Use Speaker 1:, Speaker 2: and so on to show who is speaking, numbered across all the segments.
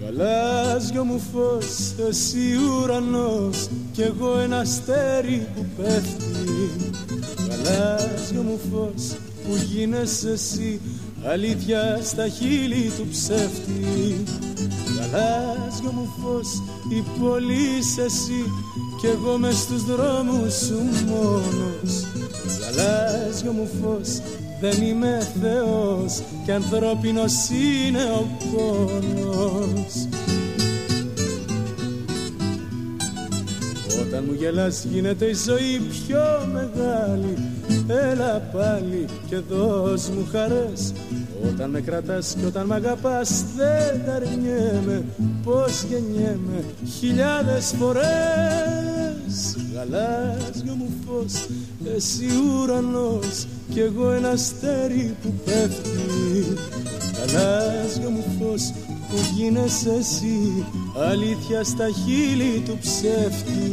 Speaker 1: Γαλάζιο μου φως, εσύ ουρανός κι εγώ ένα αστέρι που πέφτει. Γαλάζιο μου φως που γίνεσαι εσύ, αλήθεια στα χείλη του ψεύτη. Γαλάζιο μου φως, η πόλη είσαι εσύ κι εγώ μες στους δρόμους σου μόνος. Γαλάζιο μου φως, δεν είμαι Θεός κι ανθρώπινος είναι ο πόνος. Όταν μου γελάς γίνεται η ζωή πιο μεγάλη. Έλα πάλι και δώσ' μου χαρές. Όταν με κρατάς και όταν μ' αγαπάς δεν τα αρνιέμαι πως γεννιέμαι χιλιάδες φορές. Γαλάζιο μου φως, εσύ ουρανός κι εγώ ένα αστέρι που πέφτει. Γαλάζιο μου φως που γίνεσαι εσύ, αλήθεια στα χείλη του ψεύτη.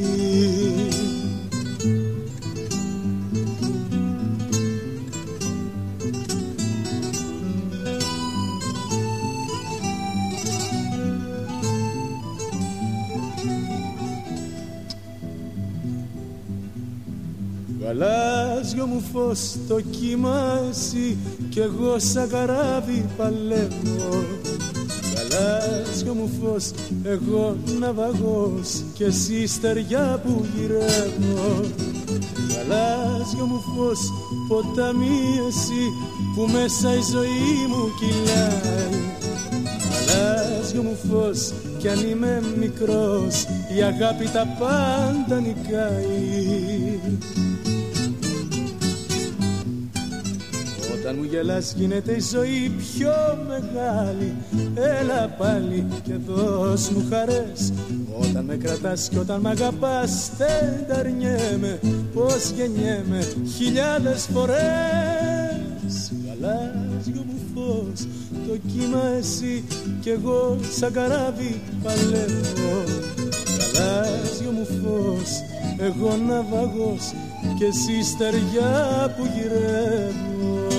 Speaker 1: Γαλάζιο μου φως, το κύμα εσύ κι εγώ σαν καράβι παλεύω. Γαλάζιο μου φως, εγώ ναυαγός κι εσύ στεριά που γυρεύω. Γαλάζιο μου φως, ποτάμι εσύ που μέσα η ζωή μου κυλάει. Γαλάζιο μου φως, κι αν είμαι μικρός η αγάπη τα πάντα νικάει. Όταν μου γελάς γίνεται η ζωή πιο μεγάλη. Έλα πάλι και δώσ' μου χαρές. Όταν με κρατάς και όταν μ' αγαπάς δεν τα αρνιέμαι πως γεννιέμαι χιλιάδες φορές. Γαλάζιο μου φως, το κύμα εσύ κι εγώ σαν καράβι παλεύω. Γαλάζιο μου φως, εγώ ναυαγός κι εσύ στεριά που γυρεύω.